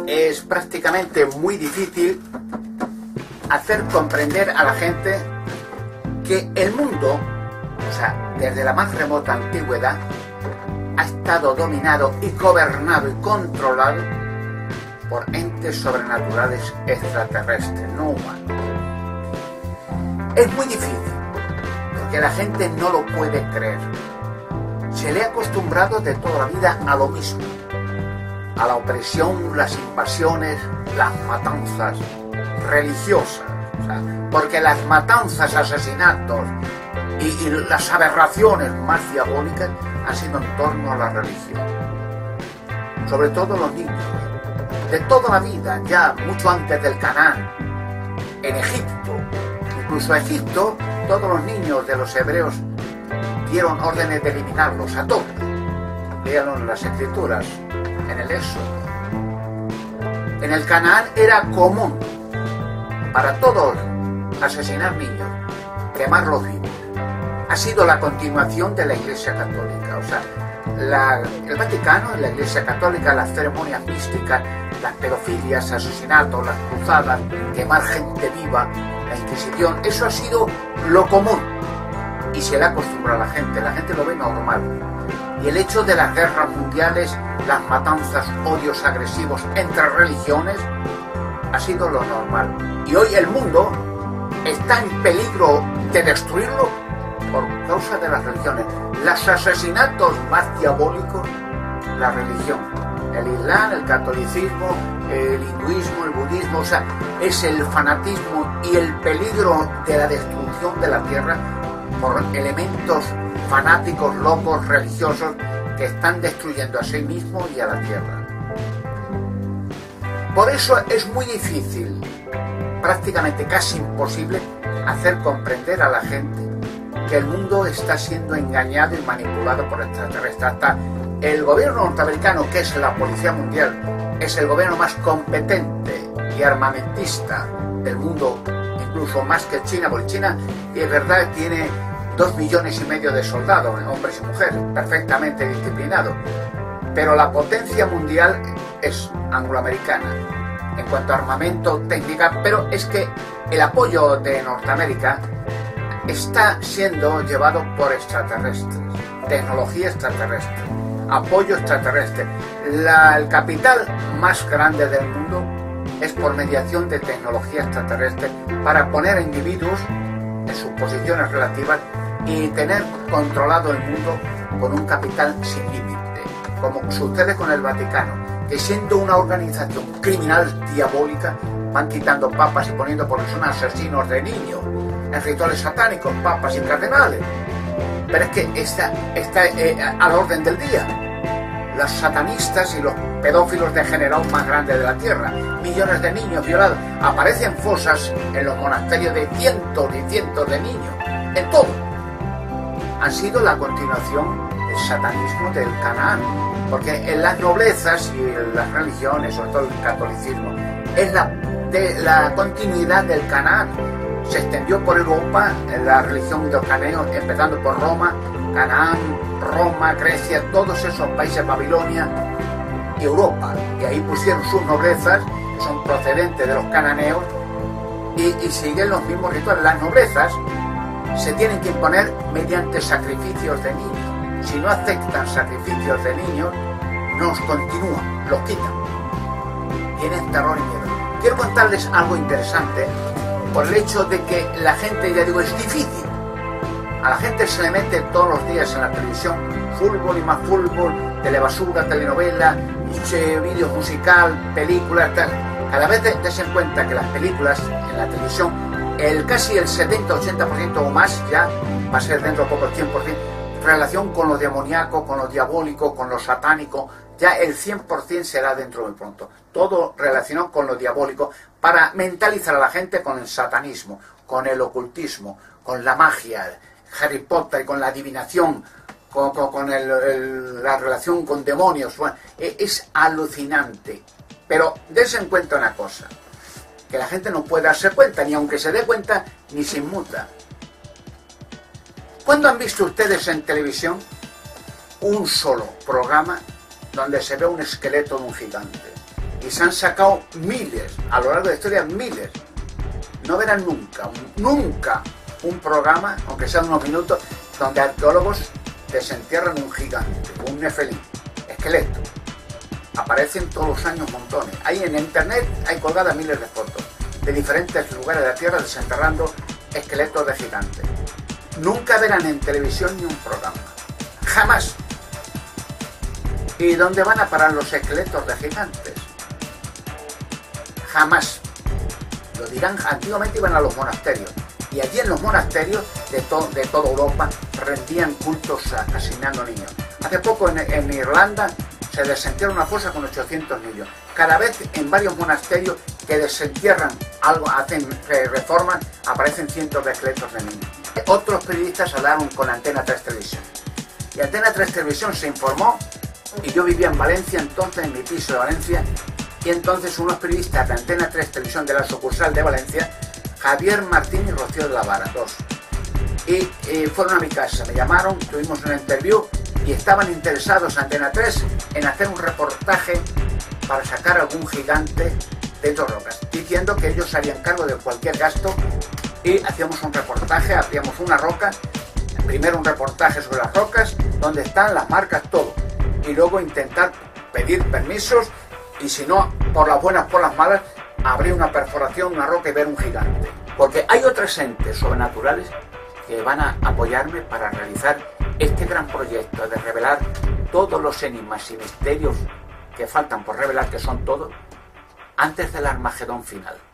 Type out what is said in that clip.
es prácticamente muy difícil hacer comprender a la gente que el mundo, o sea, desde la más remota antigüedad, ha estado dominado y gobernado y controlado por entes sobrenaturales extraterrestres, no humanos. Es muy difícil, porque la gente no lo puede creer. Se le ha acostumbrado de toda la vida a lo mismo, a la opresión, las invasiones, las matanzas religiosas, o sea, porque las matanzas, asesinatos y las aberraciones más diabólicas han sido en torno a la religión, sobre todo los niños, de toda la vida, ya mucho antes del Canaán, en Egipto, incluso Egipto, todos los niños de los hebreos dieron órdenes de eliminarlos a todos. Léanlo en las escrituras, en el Éxodo. En el Canaán era común para todos asesinar niños, quemarlos vivos. Ha sido la continuación de la Iglesia Católica. O sea, el Vaticano, la Iglesia Católica, las ceremonias místicas, las pedofilias, asesinatos, las cruzadas, quemar gente viva, la Inquisición, eso ha sido lo común. Y se le acostumbra a la gente lo ve normal. Y el hecho de las guerras mundiales, las matanzas, odios agresivos entre religiones, ha sido lo normal. Y hoy el mundo está en peligro de destruirlo por causa de las religiones. Los asesinatos más diabólicos, la religión. El Islam, el catolicismo, el hinduismo, el budismo, o sea, es el fanatismo y el peligro de la destrucción de la tierra por elementos fanáticos, locos, religiosos que están destruyendo a sí mismos y a la tierra. Por eso es muy difícil, prácticamente casi imposible, hacer comprender a la gente que el mundo está siendo engañado y manipulado por extraterrestres. Hasta el gobierno norteamericano, que es la policía mundial, es el gobierno más competente y armamentista del mundo, incluso más que China, porque China, y es verdad, tiene 2,5 millones de soldados, hombres y mujeres, perfectamente disciplinados. Pero la potencia mundial es angloamericana en cuanto a armamento, técnica, pero es que el apoyo de Norteamérica está siendo llevado por extraterrestres, tecnología extraterrestre, apoyo extraterrestre. El capital más grande del mundo es por mediación de tecnología extraterrestre para poner a individuos en sus posiciones relativas y tener controlado el mundo con un capital sin límite, como sucede con el Vaticano, que siendo una organización criminal diabólica van quitando papas y poniendo por personas asesinos de niños, en rituales satánicos, papas y cardenales. Pero es que está al orden del día. Los satanistas y los pedófilos degenerados más grandes de la tierra, millones de niños violados, aparecen fosas en los monasterios de cientos y cientos de niños, en todo. Han sido la continuación del satanismo del Canaán, porque en las noblezas y en las religiones, sobre todo el catolicismo, es la continuidad del Canaán. Se extendió por Europa la religión de los cananeos, empezando por Roma, Canaán, Roma, Grecia, todos esos países, Babilonia y Europa. Y ahí pusieron sus noblezas, que son procedentes de los cananeos, y siguen los mismos rituales. Las noblezas se tienen que imponer mediante sacrificios de niños. Si no aceptan sacrificios de niños, nos continúan, los quitan. Tienen terror y miedo. Quiero contarles algo interesante por el hecho de que la gente, ya digo, es difícil. A la gente se le mete todos los días en la televisión fútbol y más fútbol, telebasura, telenovela, vídeos musical, películas, tal. Cada vez des en cuenta que las películas en la televisión, casi el 70-80% o más ya va a ser dentro de poco el 100%, relación con lo demoníaco, con lo diabólico, con lo satánico, ya el 100% será dentro de pronto. Todo relacionado con lo diabólico para mentalizar a la gente con el satanismo, con el ocultismo, con la magia, Harry Potter, con la adivinación, con la relación con demonios. Bueno, es alucinante. Pero des en cuenta una cosa, que la gente no puede darse cuenta, ni aunque se dé cuenta, ni se inmuta. ¿Cuándo han visto ustedes en televisión un solo programa donde se ve un esqueleto de un gigante? Y se han sacado miles, a lo largo de la historia miles. No verán nunca un programa, aunque sean unos minutos, donde arqueólogos desentierran un gigante, un nefelín, esqueleto. Aparecen todos los años montones. Ahí en internet hay colgadas miles de fotos de diferentes lugares de la Tierra desenterrando esqueletos de gigantes. Nunca verán en televisión ni un programa. Jamás. ¿Y dónde van a parar los esqueletos de gigantes? Jamás. Lo dirán, antiguamente iban a los monasterios. Y allí en los monasterios de toda Europa rendían cultos asesinando niños. Hace poco en Irlanda se desentierra una fosa con 800 niños. Cada vez en varios monasterios que desentierran algo, reforman, aparecen cientos de esqueletos de niños. Otros periodistas hablaron con Antena 3 Televisión. Y Antena 3 Televisión se informó, y yo vivía en Valencia entonces, en mi piso de Valencia, y entonces unos periodistas de Antena 3 Televisión de la sucursal de Valencia, Javier Martín y Rocío de la Vara, dos. Y fueron a mi casa, me llamaron, tuvimos una interview y estaban interesados Antena 3 en hacer un reportaje para sacar algún gigante de dos rocas, diciendo que ellos se harían cargo de cualquier gasto y hacíamos un reportaje, hacíamos una roca, primero un reportaje sobre las rocas, donde están las marcas, todo, y luego intentar pedir permisos y si no, por las buenas, por las malas, abrir una perforación, una roca y ver un gigante. Porque hay otros entes sobrenaturales que van a apoyarme para realizar este gran proyecto de revelar todos los enigmas y misterios que faltan por revelar, que son todos, antes del Armagedón final.